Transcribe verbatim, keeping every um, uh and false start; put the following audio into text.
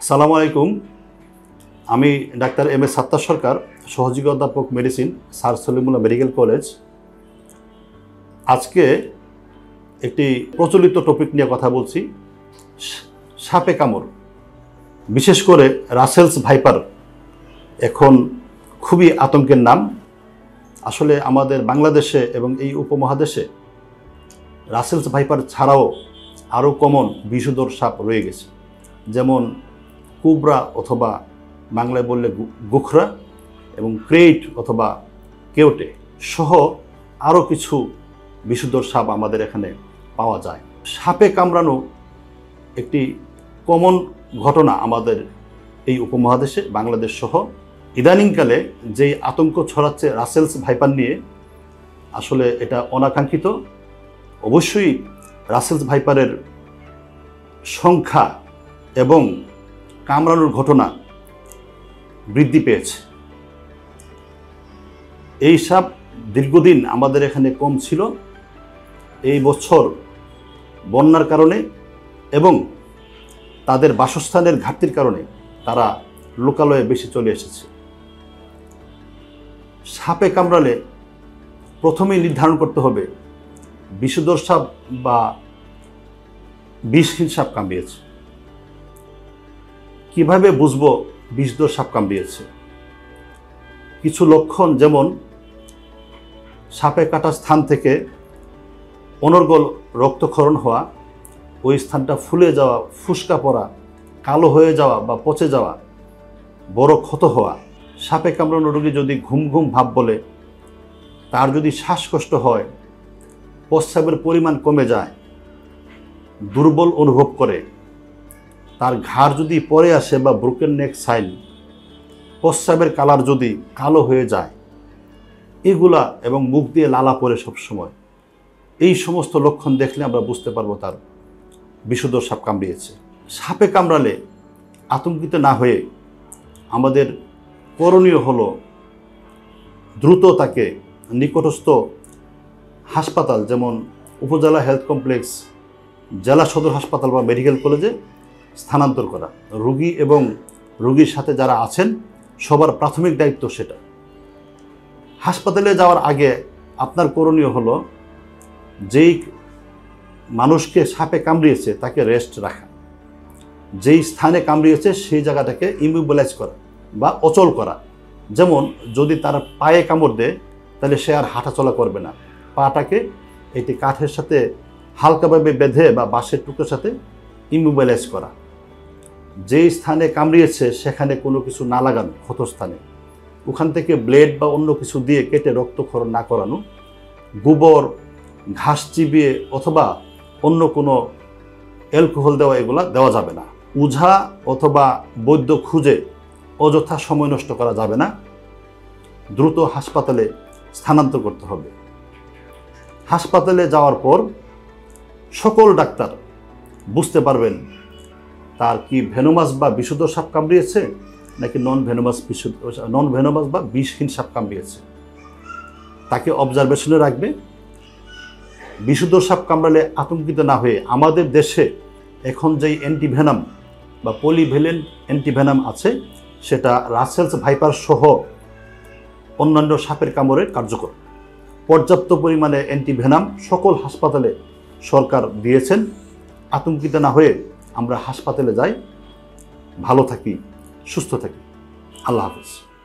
আসসালামু আলাইকুম। আমি ডাক্তার এম এ সাত্তার সরকার, সহযোগী অধ্যাপক medicine, sir Salimullah medical college. আজকে একটি প্রচলিত টপিক নিয়ে কথা বলছি, সাপে কামড়। বিশেষ করে রাসেলস ভাইপার এখন খুবই আতঙ্কের নাম। আসলে আমাদের বাংলাদেশে এবং এই উপমহাদেশে রাসেলস ভাইপার ছাড়াও আরও কমন বিষধর সাপ রয়ে গেছে, যেমন কোবরা অথবা বাংলায় বললে গোখরা এবং ক্রেইট অথবা কেওটে সহ আরও কিছু বিষধর সাপ আমাদের এখানে পাওয়া যায়। সাপে কামড়ানো একটি কমন ঘটনা আমাদের এই উপমহাদেশে, বাংলাদেশ সহ। ইদানিংকালে যেই আতঙ্ক ছড়াচ্ছে রাসেলস ভাইপার নিয়ে, আসলে এটা অনাকাঙ্ক্ষিত। অবশ্যই রাসেলস ভাইপারের সংখ্যা এবং কামড়ানোর ঘটনা বৃদ্ধি পেয়েছে। এই সাপ দীর্ঘদিন আমাদের এখানে কম ছিল। এই বছর বন্যার কারণে এবং তাদের বাসস্থানের ঘাটতির কারণে তারা লোকালয়ে বেশি চলে এসেছে। সাপে কামড়ালে প্রথমেই নির্ধারণ করতে হবে বিষধর সাপ বা বিষহীন সাপ কামড়িয়েছে। কিভাবে বুঝবো বিষধর সাপ কামড়িয়েছে? কিছু লক্ষণ, যেমন সাপে কাটা স্থান থেকে অনর্গল রক্তক্ষরণ হওয়া, ওই স্থানটা ফুলে যাওয়া, ফুসকা পড়া, কালো হয়ে যাওয়া বা পচে যাওয়া, বড় ক্ষত হওয়া। সাপে কামড়ানো রোগী যদি ঘুম ঘুম ভাব বলে, তার যদি শ্বাসকষ্ট হয়, প্রস্রাবের পরিমাণ কমে যায়, দুর্বল অনুভব করে, তার ঘাড় যদি পরে আসে বা ব্রোকেন নেক সাইন, প্রস্রাবের কালার যদি কালো হয়ে যায়, এগুলা, এবং মুখ দিয়ে লালা পড়ে সবসময়, এই সমস্ত লক্ষণ দেখলে আমরা বুঝতে পারবো তার বিষধর সাপ কামড়িয়েছে। সাপে কামড়ালে আতঙ্কিত না হয়ে আমাদের করণীয় হলো দ্রুত তাকে নিকটস্থ হাসপাতাল, যেমন উপজেলা হেলথ কমপ্লেক্স, জেলা সদর হাসপাতাল বা মেডিকেল কলেজে স্থানান্তর করা। রোগী এবং রোগীর সাথে যারা আছেন সবার প্রাথমিক দায়িত্ব সেটা। হাসপাতালে যাওয়ার আগে আপনার করণীয় হলো যেই মানুষকে সাপে কামড়িয়েছে তাকে রেস্ট রাখা, যেই স্থানে কামড়িয়েছে সেই জায়গাটাকে ইমোবিলাইজ করা বা অচল করা। যেমন যদি তার পায়ে কামড় দেয় তাহলে সে আর হাঁটাচলা করবে না, পাটাকে এটি কাঠের সাথে হালকাভাবে বেঁধে বা বাঁশের টুকরোর সাথে ইমোবিলাইজ করা। যেই স্থানে কামড়িয়েছে সেখানে কোনো কিছু না লাগানো, ক্ষতস্থানে ওখান থেকে ব্লেড বা অন্য কিছু দিয়ে কেটে রক্তক্ষরণ না করানো। গোবর, ঘাস চিবিয়ে অথবা অন্য কোনো অ্যালকোহল দেওয়া, এগুলা দেওয়া যাবে না। ওঝা অথবা বৈদ্য খুঁজে অযথা সময় নষ্ট করা যাবে না। দ্রুত হাসপাতালে স্থানান্তর করতে হবে। হাসপাতালে যাওয়ার পর সকল ডাক্তার বুঝতে পারবেন তার কি ভেনোমাস বা বিষধর সাপ কামড়িয়েছে নাকি নন ভেনোমাস নন ভেনোমাস বা বিষহীন সাপ কামড়িয়েছে। তাকে অবজারভেশনে রাখবে। বিষধর সাপ কামড়ালে আতঙ্কিত না হয়ে আমাদের দেশে এখন যেই অ্যান্টিভেনাম বা পলিভ্যালেন্ট অ্যান্টিভেনাম আছে, সেটা রাসেলস ভাইপার সহ অন্যান্য সাপের কামড়ে কার্যকর। পর্যাপ্ত পরিমাণে অ্যান্টিভেনাম সকল হাসপাতালে সরকার দিয়েছেন। আতঙ্কিত না হয়ে আমরা হাসপাতালে যাই, ভালো থাকি, সুস্থ থাকি। আল্লাহ হাফেজ।